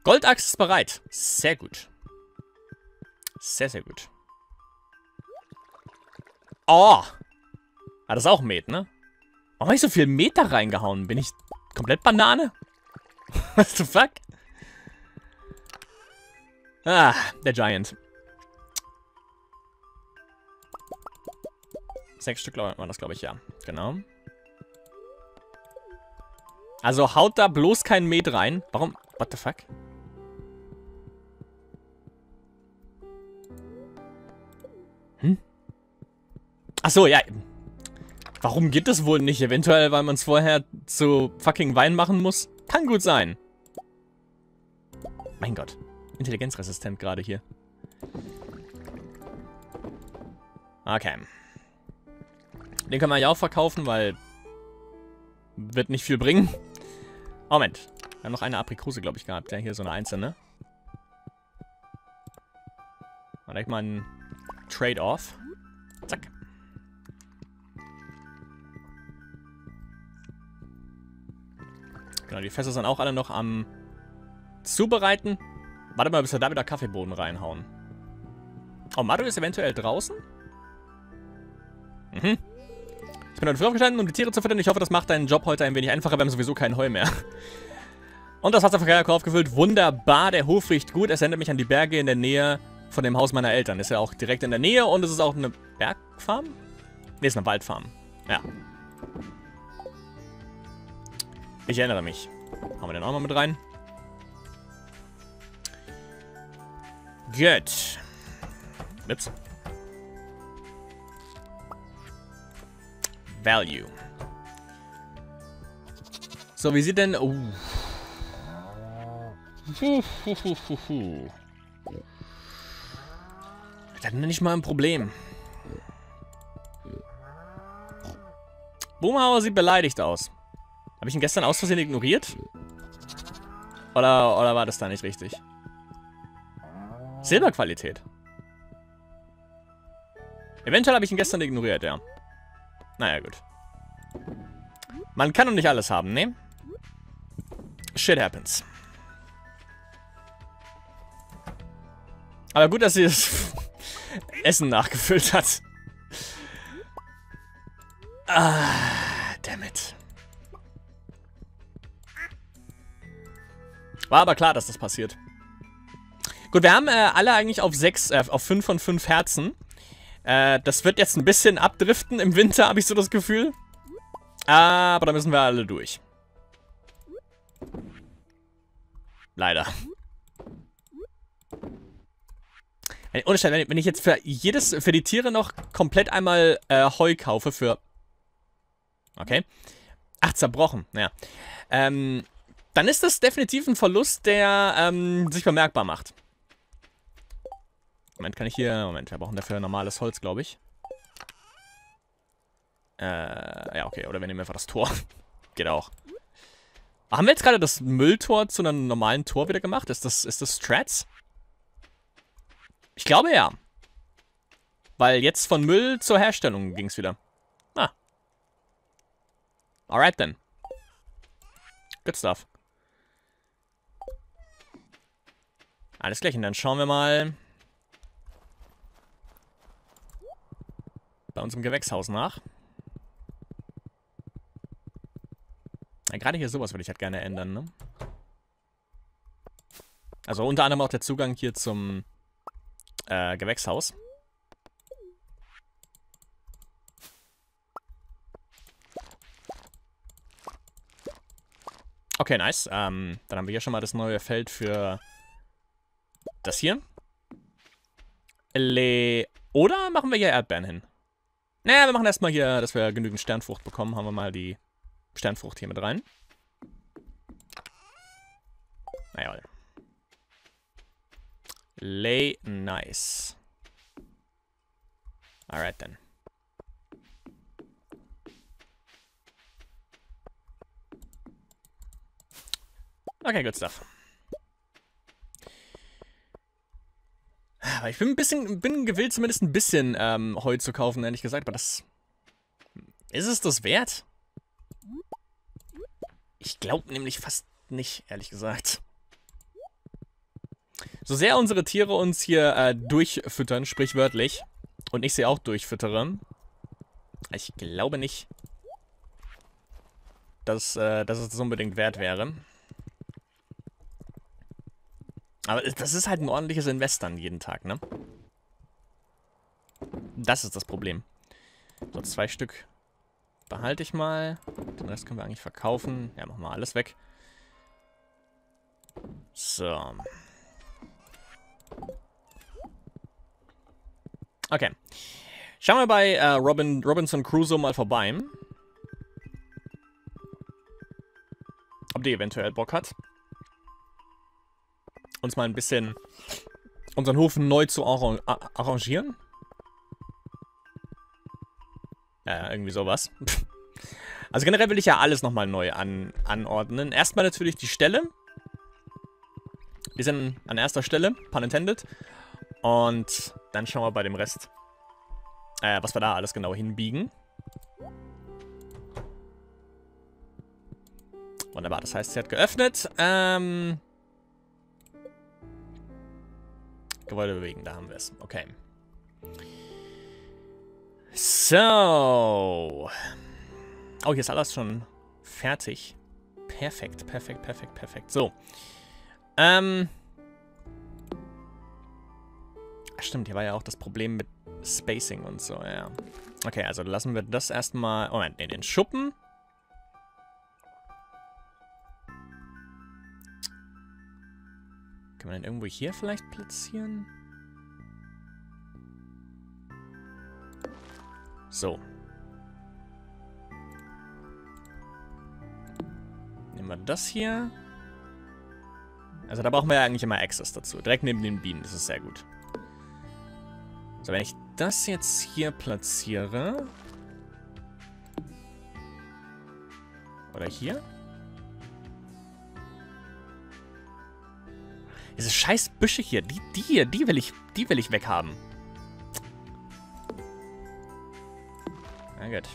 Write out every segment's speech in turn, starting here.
Goldachs ist bereit. Sehr gut. Sehr, sehr gut. Oh! Ah, das ist auch Met, ne? Warum habe ich so viel Met da reingehauen? Bin ich komplett Banane? What the fuck? Ah, der Giant. 6 Stück war das, glaube ich, ja. Genau. Also haut da bloß kein Met rein. Warum? What the fuck? Achso, ja. Warum geht das wohl nicht? Eventuell, weil man es vorher zu fucking Wein machen muss? Kann gut sein. Mein Gott. Intelligenzresistent gerade hier. Okay. Den können wir ja auch verkaufen, weil wird nicht viel bringen. Moment. Wir haben noch eine Aprikose, glaube ich, gehabt. Ja, hier so eine einzelne. Und direkt mal ein Trade-off. Zack. Genau, die Fässer sind auch alle noch am Zubereiten. Warte mal, bis wir da wieder Kaffeebohnen reinhauen. Oh, Mario ist eventuell draußen? Mhm. Ich bin heute früh aufgestanden, um die Tiere zu füttern. Ich hoffe, das macht deinen Job heute ein wenig einfacher. Wir haben sowieso kein Heu mehr. Und das Wasserverkehr aufgefüllt. Wunderbar, der Hof riecht gut. Es erinnert mich an die Berge in der Nähe von dem Haus meiner Eltern. Ist ja auch direkt in der Nähe und es ist auch eine Bergfarm? Ne, ist eine Waldfarm. Ja. Ich erinnere mich. Haben wir den auch mal mit rein? Gut. Ups. Value. So, wie sieht denn... Das ist nicht mal ein Problem. Boomhauer sieht beleidigt aus. Habe ich ihn gestern aus Versehen ignoriert? Oder war das da nicht richtig? Silberqualität. Eventuell habe ich ihn gestern ignoriert, ja. Naja, gut. Man kann doch nicht alles haben, ne? Shit happens. Aber gut, dass sie das Essen nachgefüllt hat. Ah, dammit. War aber klar, dass das passiert. Gut, wir haben alle eigentlich auf 5 von 5 Herzen. Das wird jetzt ein bisschen abdriften im Winter, habe ich so das Gefühl. Aber da müssen wir alle durch. Leider. Ohne Scheiß, wenn ich jetzt für die Tiere noch komplett einmal Heu kaufe für... Okay. Ach, zerbrochen. Ja. Dann ist das definitiv ein Verlust, der sich bemerkbar macht. Moment, kann ich hier... Moment, wir brauchen dafür normales Holz, glaube ich. Ja, okay. Oder wir nehmen einfach das Tor. Geht auch. Haben wir jetzt gerade das Mülltor zu einem normalen Tor wieder gemacht? Ist das Strats? Ich glaube ja. Weil jetzt von Müll zur Herstellung ging es wieder. Ah. Alright then. Good stuff. Alles gleich. Und dann schauen wir mal bei uns im Gewächshaus nach. Ja, gerade hier sowas würde ich halt gerne ändern, ne? Also unter anderem auch der Zugang hier zum Gewächshaus. Okay, nice. Dann haben wir hier schon mal das neue Feld für das hier. Oder machen wir hier Erdbeeren hin? Naja, wir machen erstmal hier, dass wir genügend Sternfrucht bekommen. Haben wir mal die Sternfrucht hier mit rein. Naja. Lay nice. Alright then. Okay, good stuff. Aber ich bin gewillt, zumindest ein bisschen Heu zu kaufen, ehrlich gesagt. Aber das... Ist es das wert? Ich glaube nämlich fast nicht, ehrlich gesagt. So sehr unsere Tiere uns hier durchfüttern, sprichwörtlich, und ich sie auch durchfüttere, ich glaube nicht, dass es das unbedingt wert wäre. Aber das ist halt ein ordentliches Invest dann jeden Tag, ne? Das ist das Problem. So, 2 Stück behalte ich mal. Den Rest können wir eigentlich verkaufen. Ja, machen wir alles weg. So. Okay. Schauen wir bei Robinson Crusoe mal vorbei. Ob die eventuell Bock hat, uns mal ein bisschen unseren Hof neu zu arrangieren. Ja, irgendwie sowas. Also generell will ich ja alles nochmal neu anordnen. Erstmal natürlich die Ställe. Die sind an erster Stelle, pun intended. Und dann schauen wir bei dem Rest, was wir da alles genau hinbiegen. Wunderbar, das heißt, sie hat geöffnet. Gebäude bewegen, da haben wir es. Okay. So. Oh, hier ist alles schon fertig. Perfekt, perfekt, perfekt, perfekt. So. Stimmt, hier war ja auch das Problem mit Spacing und so, ja. Okay, also lassen wir das erstmal... Moment, in den Schuppen. Kann man den irgendwo hier vielleicht platzieren? So. Nehmen wir das hier. Also da brauchen wir ja eigentlich immer Access dazu. Direkt neben den Bienen, das ist sehr gut. So, wenn ich das jetzt hier platziere... Oder hier? Diese scheiß Büsche hier, die will ich weghaben. Na gut.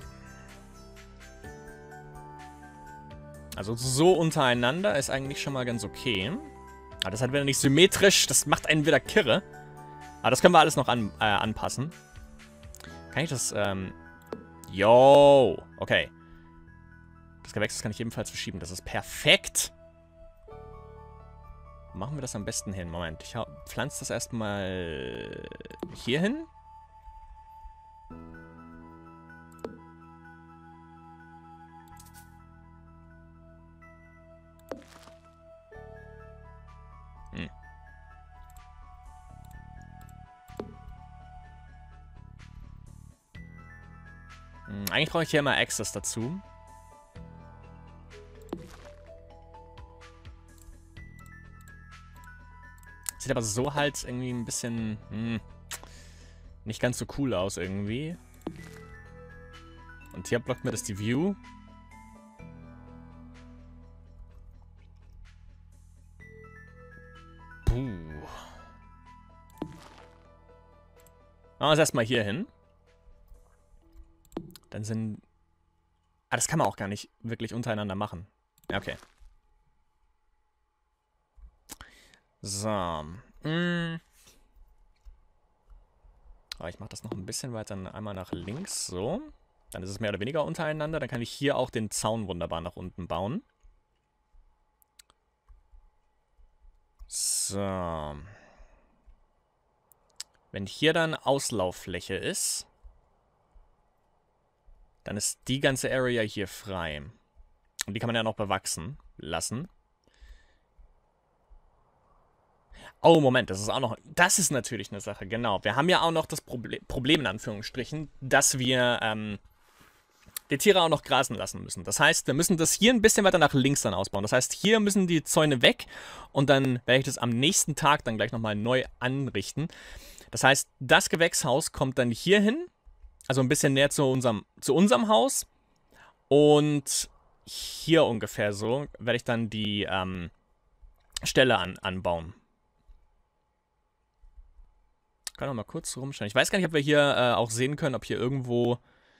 Also so untereinander ist eigentlich schon mal ganz okay. Aber das ist halt wieder nicht symmetrisch, das macht einen wieder kirre. Aber das können wir alles noch anpassen. Kann ich das, yo, okay. Das Gewächs kann ich ebenfalls verschieben, das ist perfekt. Wo machen wir das am besten hin? Moment, ich pflanze das erstmal hier hin. Eigentlich brauche ich hier immer Access dazu. Sieht aber so halt irgendwie ein bisschen nicht ganz so cool aus irgendwie. Und hier blockt mir das die View. Puh. Machen wir es erstmal hier hin. Dann sind... Ah, das kann man auch gar nicht wirklich untereinander machen. Ja, okay. So. Aber ich mache das noch ein bisschen weiter, einmal nach links, so. Dann ist es mehr oder weniger untereinander. Dann kann ich hier auch den Zaun wunderbar nach unten bauen. So. Wenn hier dann Auslauffläche ist, dann ist die ganze Area hier frei. Und die kann man ja noch bewachsen lassen. Oh, Moment, das ist auch noch... Das ist natürlich eine Sache, genau. Wir haben ja auch noch das Problem in Anführungsstrichen, dass wir die Tiere auch noch grasen lassen müssen. Das heißt, wir müssen das hier ein bisschen weiter nach links dann ausbauen. Das heißt, hier müssen die Zäune weg und dann werde ich das am nächsten Tag dann gleich nochmal neu anrichten. Das heißt, das Gewächshaus kommt dann hier hin, also ein bisschen näher zu unserem Haus. Und hier ungefähr so werde ich dann die Ställe anbauen. Ich kann noch mal kurz rumschauen. Ich weiß gar nicht, ob wir hier auch sehen können, ob hier irgendwo...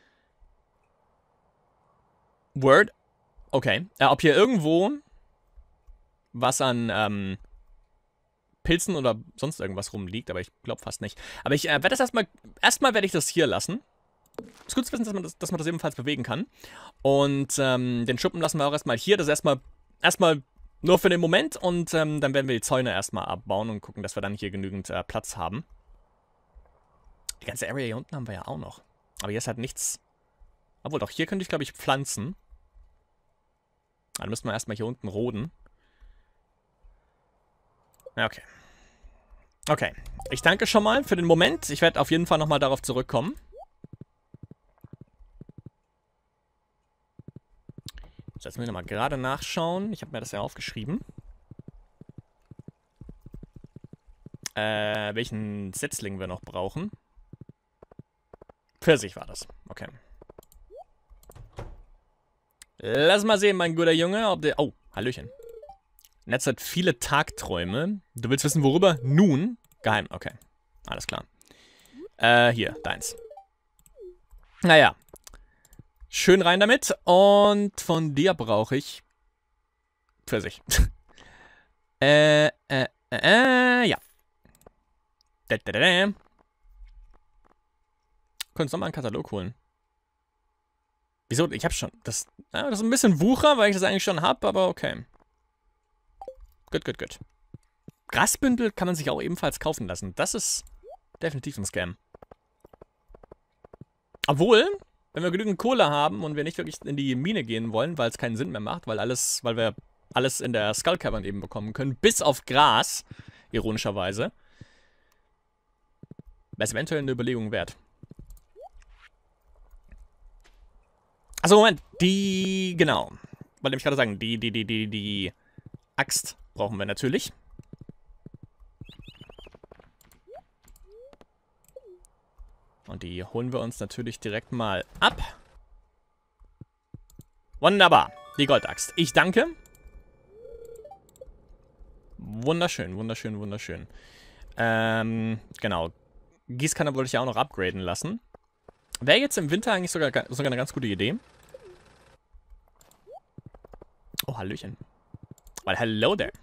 Word? Okay. Ob hier irgendwo was an Pilzen oder sonst irgendwas rumliegt, aber ich glaube fast nicht. Aber ich werde das erstmal werde ich das hier lassen. Ist gut zu wissen, dass man das ebenfalls bewegen kann. Und den Schuppen lassen wir auch erstmal hier. Das ist erstmal nur für den Moment. Und dann werden wir die Zäune erstmal abbauen und gucken, dass wir dann hier genügend Platz haben. Die ganze Area hier unten haben wir ja auch noch. Aber hier ist halt nichts. Obwohl, doch, hier könnte ich, glaube ich, pflanzen. Dann müssen wir erstmal hier unten roden. Ja, okay. Okay. Ich danke schon mal für den Moment. Ich werde auf jeden Fall nochmal darauf zurückkommen. So, jetzt müssen wir mal gerade nachschauen. Ich habe mir das ja aufgeschrieben. Welchen Setzling wir noch brauchen. Pfirsich war das. Okay. Lass mal sehen, mein guter Junge, ob der... Oh, Hallöchen. Netz hat viele Tagträume. Du willst wissen, worüber? Nun? Geheim, okay. Alles klar. Hier, deins. Naja. Schön rein damit. Und von dir brauche ich... Pfirsich. Ja. Könntest du nochmal einen Katalog holen. Wieso? Ich hab schon... Das ist ein bisschen Wucher, weil ich das eigentlich schon hab, aber okay. Gut. Grasbündel kann man sich auch ebenfalls kaufen lassen. Das ist definitiv ein Scam. Obwohl, wenn wir genügend Kohle haben und wir nicht wirklich in die Mine gehen wollen, weil es keinen Sinn mehr macht, weil wir alles in der Skull Cavern eben bekommen können, bis auf Gras, ironischerweise, wäre es eventuell eine Überlegung wert. Achso, Moment, genau. Wollte ich gerade sagen, die Axt brauchen wir natürlich. Und die holen wir uns natürlich direkt mal ab. Wunderbar. Die Goldaxt. Ich danke. Wunderschön. Genau. Gießkanne wollte ich ja auch noch upgraden lassen. Wäre jetzt im Winter eigentlich sogar eine ganz gute Idee. Oh, Hallöchen. Weil, hello there.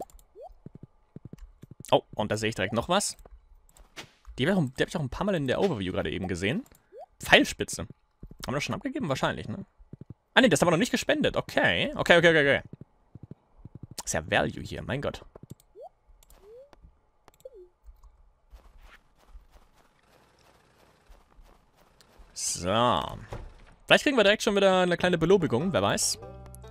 Oh, und da sehe ich direkt noch was. Die habe ich auch ein paar Mal in der Overview gerade eben gesehen. Pfeilspitze. Haben wir das schon abgegeben? Wahrscheinlich, ne? Ah, ne, das haben wir noch nicht gespendet. Okay. Okay. Ist ja Value hier, mein Gott. So. Vielleicht kriegen wir direkt schon wieder eine kleine Belobigung, wer weiß.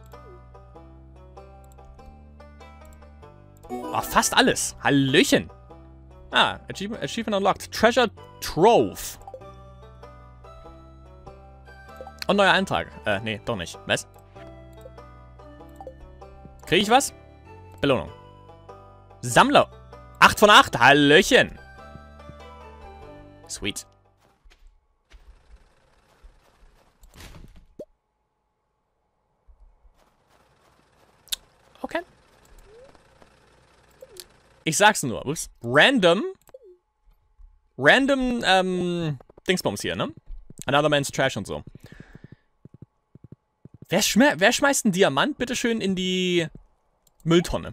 Oh, fast alles. Hallöchen. Ah, Achievement unlocked. Treasure Trove. Und neuer Eintrag. Nee, doch nicht. Was? Kriege ich was? Belohnung. Sammler. 8 von 8. Hallöchen. Sweet. Okay. Ich sag's nur. Ups. Random, Dingsbums hier, ne? Another Man's Trash und so. Wer schmeißt einen Diamant, bitteschön, in die Mülltonne?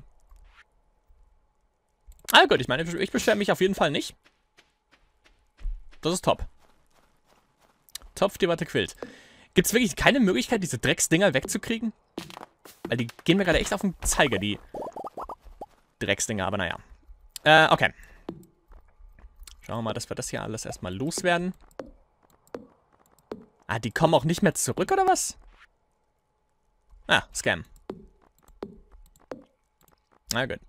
Ah, gut, ich meine, ich beschwere mich auf jeden Fall nicht. Das ist top. Topf die Watte quillt. Gibt's wirklich keine Möglichkeit, diese Drecksdinger wegzukriegen? Weil die gehen mir gerade echt auf den Zeiger, die Drecksdinger, aber naja. Okay. Schauen wir mal, dass wir das hier alles erstmal loswerden. Ah, die kommen auch nicht mehr zurück, oder was? Ah, Scam. Na gut.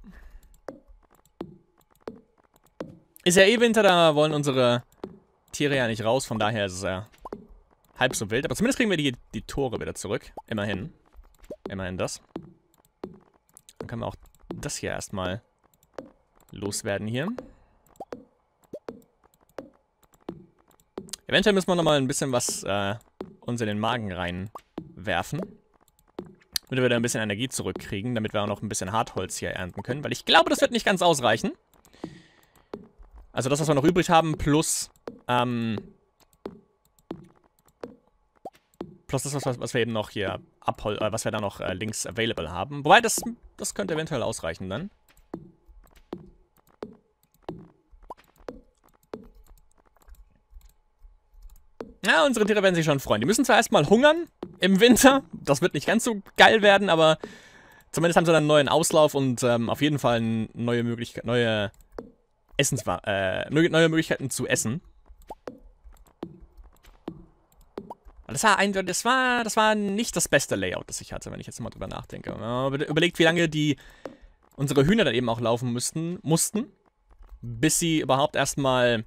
Ist ja eh Winter, da wollen unsere Tiere ja nicht raus, von daher ist es ja halb so wild. Aber zumindest kriegen wir die Tore wieder zurück. Immerhin. Immerhin das. Dann können wir auch das hier erstmal loswerden hier. Eventuell müssen wir nochmal ein bisschen was uns in den Magen reinwerfen. Damit wir da ein bisschen Energie zurückkriegen, damit wir auch noch ein bisschen Hartholz hier ernten können. Weil ich glaube, das wird nicht ganz ausreichen. Also das, was wir noch übrig haben, plus das, was wir eben noch hier was wir da noch links available haben. Wobei, das könnte eventuell ausreichen dann. Ja, unsere Tiere werden sich schon freuen. Die müssen zwar erstmal hungern im Winter. Das wird nicht ganz so geil werden, aber zumindest haben sie dann einen neuen Auslauf und auf jeden Fall eine neue Möglichkeit, neue Möglichkeiten zu essen. Das war nicht das beste Layout, das ich hatte, wenn ich jetzt mal drüber nachdenke. Überlegt, wie lange unsere Hühner dann eben auch laufen mussten, bis sie überhaupt erstmal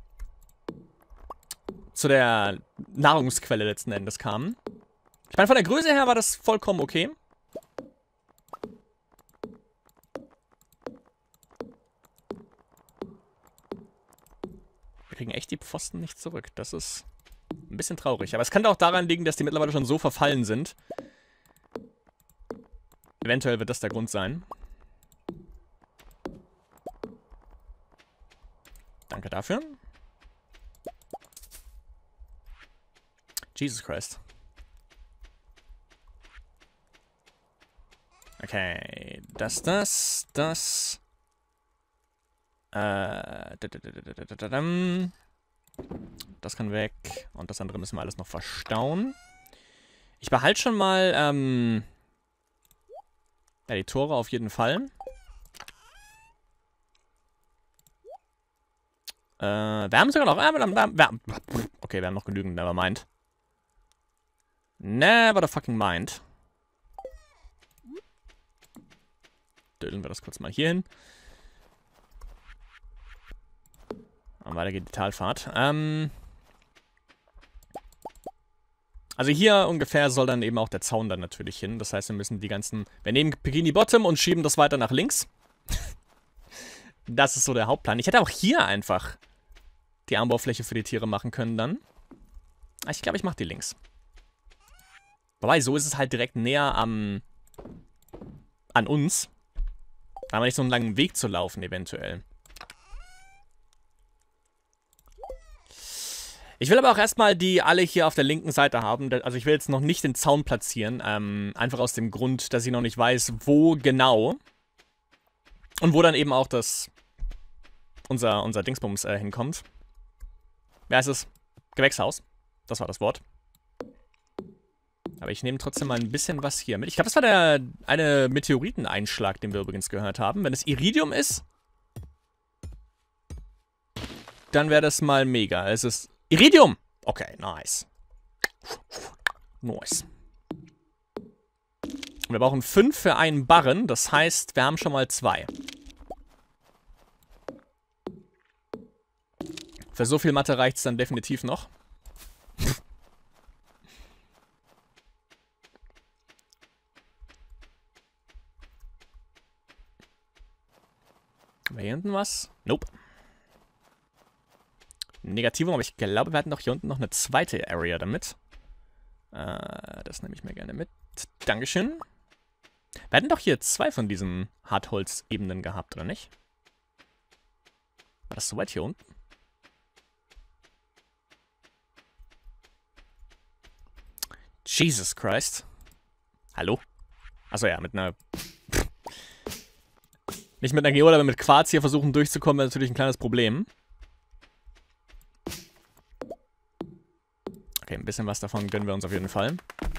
zu der Nahrungsquelle letzten Endes kamen. Ich meine, von der Größe her war das vollkommen okay. Wir kriegen echt die Pfosten nicht zurück. Das ist ein bisschen traurig. Aber es kann auch daran liegen, dass die mittlerweile schon so verfallen sind. Eventuell wird das der Grund sein. Danke dafür. Jesus Christ. Okay, das. Das kann weg. Und das andere müssen wir alles noch verstauen. Ich behalte schon mal, ja, die Tore auf jeden Fall. Wir haben sogar noch, okay, wir haben noch genügend, never mind. Never the fucking mind. Dödeln wir das kurz mal hier hin. Und weiter geht die Talfahrt. Also hier ungefähr soll dann eben auch der Zaun dann natürlich hin. Das heißt, wir müssen wir nehmen Bikini Bottom und schieben das weiter nach links. Das ist so der Hauptplan. Ich hätte auch hier einfach die Anbaufläche für die Tiere machen können dann. Ich glaube, ich mache die links. Wobei, so ist es halt direkt näher an uns. Da haben wir nicht so einen langen Weg zu laufen, eventuell. Ich will aber auch erstmal die alle hier auf der linken Seite haben. Also ich will jetzt noch nicht den Zaun platzieren. Einfach aus dem Grund, dass ich noch nicht weiß, wo genau. Und wo dann eben auch unser Dingsbums hinkommt. Wer ist es? Gewächshaus. Das war das Wort. Aber ich nehme trotzdem mal ein bisschen was hier mit. Ich glaube, das war der eine Meteoriteneinschlag, den wir übrigens gehört haben. Wenn es Iridium ist, dann wäre das mal mega. Es ist Iridium! Okay, nice. Nice. Wir brauchen 5 für einen Barren. Das heißt, wir haben schon mal 2. Für so viel Mathe reicht es dann definitiv noch. Haben wir hier hinten was? Nope. Negativum, aber ich glaube, wir hatten doch hier unten noch eine zweite Area damit. Das nehme ich mir gerne mit. Dankeschön. Wir hatten doch hier 2 von diesen Hartholz-Ebenen gehabt, oder nicht? War das so weit hier unten? Jesus Christ. Hallo? Achso, ja, mit einer... Nicht mit einer Geode, aber mit Quarz hier versuchen durchzukommen, ist natürlich ein kleines Problem. Okay, ein bisschen was davon gönnen wir uns auf jeden Fall.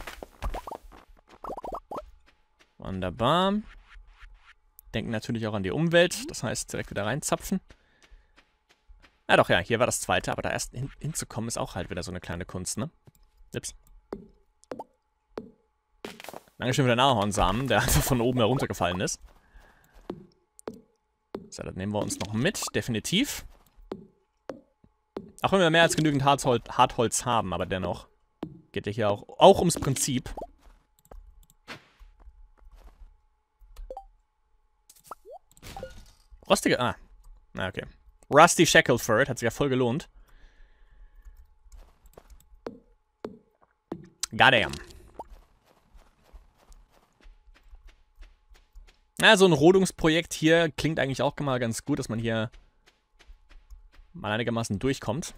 Wunderbar. Denken natürlich auch an die Umwelt, das heißt direkt wieder reinzapfen. Ja doch, ja, hier war das zweite, aber da erst hinzukommen ist auch halt wieder so eine kleine Kunst, ne? Ups. Dankeschön für den Ahornsamen, der einfach von oben heruntergefallen ist. So, das nehmen wir uns noch mit, definitiv. Auch wenn wir mehr als genügend Hartholz haben, aber dennoch geht ja hier auch ums Prinzip. Rostige... Ah, na okay. Rusty Shackleford, hat sich ja voll gelohnt. Goddamn. Ja, so ein Rodungsprojekt hier klingt eigentlich auch mal ganz gut, dass man hier mal einigermaßen durchkommt.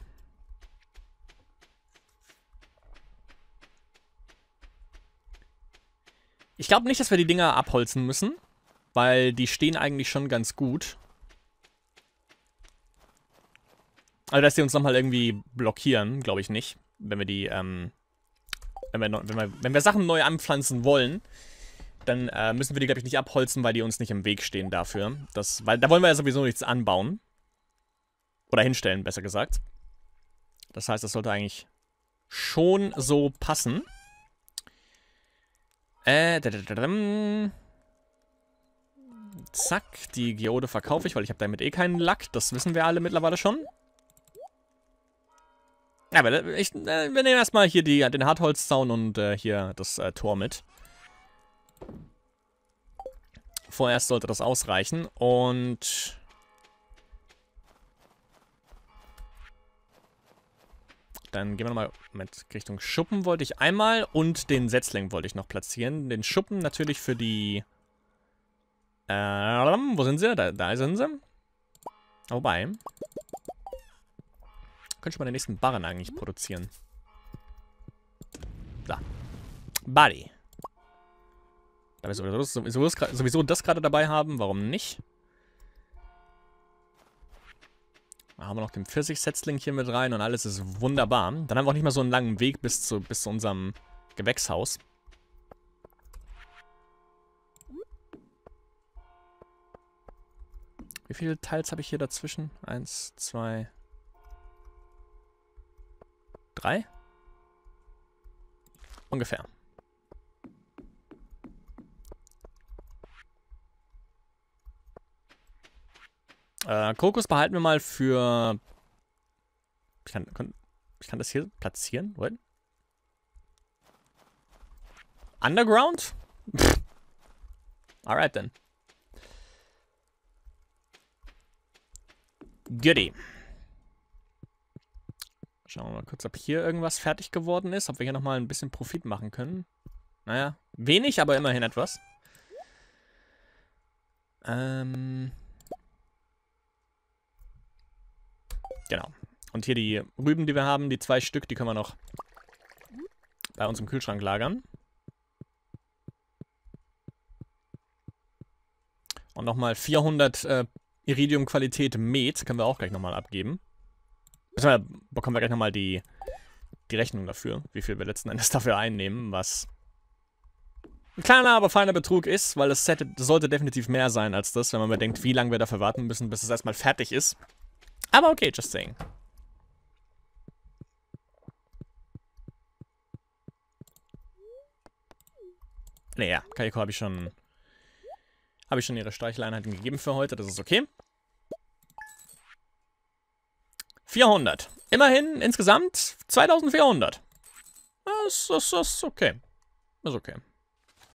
Ich glaube nicht, dass wir die Dinger abholzen müssen, weil die stehen eigentlich schon ganz gut. Also, dass die uns nochmal irgendwie blockieren, glaube ich nicht. wenn wir die, wenn wir Sachen neu anpflanzen wollen, dann müssen wir die, glaube ich, nicht abholzen, weil die uns nicht im Weg stehen dafür. Weil da wollen wir ja sowieso nichts anbauen. Oder hinstellen, besser gesagt. Das heißt, das sollte eigentlich schon so passen. Zack, die Geode verkaufe ich, weil ich habe damit eh keinen Lack. Das wissen wir alle mittlerweile schon. Ja, aber wir nehmen erstmal hier den Hartholzzaun und hier das Tor mit. Vorerst sollte das ausreichen. Und dann gehen wir nochmal mit Richtung Schuppen wollte ich einmal und den Setzling wollte ich noch platzieren. Den Schuppen natürlich für die... wo sind sie? Da sind sie. Wobei... Könnte ich mal den nächsten Barren eigentlich produzieren. Da. Buddy. Da wir sowieso das gerade dabei haben, warum nicht? Da haben wir noch den Pfirsich-Setzling hier mit rein und alles ist wunderbar. Dann haben wir auch nicht mal so einen langen Weg bis zu unserem Gewächshaus. Wie viele Teils habe ich hier dazwischen? 1, 2... 3? Ungefähr. Kokos behalten wir mal für... Ich kann das hier platzieren? What? Underground? Alright then. Goodie. Schauen wir mal kurz, ob hier irgendwas fertig geworden ist. Ob wir hier nochmal ein bisschen Profit machen können. Naja, wenig, aber immerhin etwas. Genau. Und hier die Rüben, die wir haben, die 2 Stück, die können wir noch bei uns im Kühlschrank lagern. Und nochmal 400 Iridium-Qualität Met können wir auch gleich nochmal abgeben. Bekommen wir gleich nochmal die Rechnung dafür, wie viel wir letzten Endes dafür einnehmen, was ein kleiner, aber feiner Betrug ist, weil es sollte definitiv mehr sein als das, wenn man bedenkt, wie lange wir dafür warten müssen, bis es erstmal fertig ist. Aber okay, just saying. Naja, Kayako habe ich schon ihre Streicheleinheiten gegeben für heute, das ist okay. 400. Immerhin insgesamt 2400. Das ist okay. Das ist okay.